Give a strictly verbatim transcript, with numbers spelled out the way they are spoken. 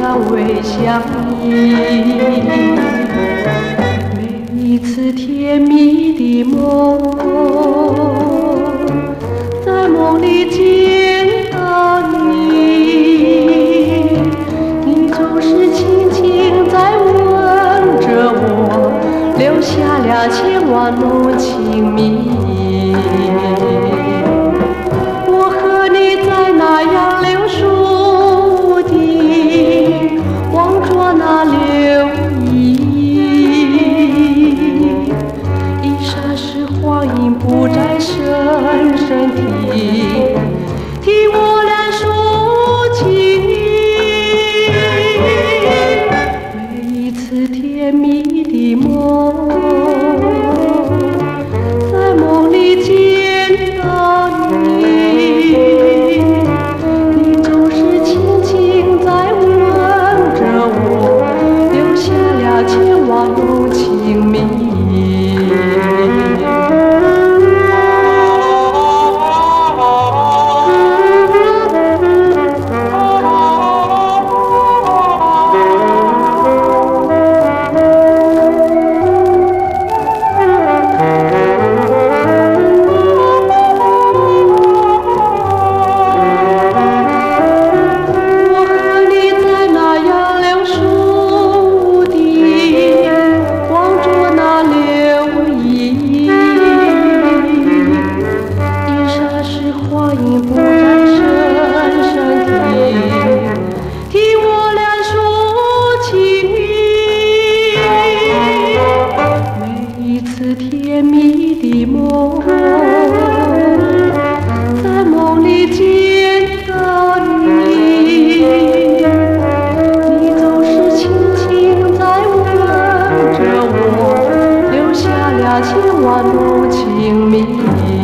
安慰相依。每一次甜蜜的梦，在梦里见到你，你总是轻轻在吻着我，留下了千万浓情蜜。我和你在那杨柳树底，望着那柳影，一霎时光阴不再深深听，听我俩说情。每一次甜蜜的梦，在梦里见到你，你总是轻轻在吻着我，留下了千万浓情蜜。光阴不再深深听，听我俩说情。每一次甜蜜的梦，在梦里见到你，你总是轻轻在吻着我，留下了千万浓情蜜。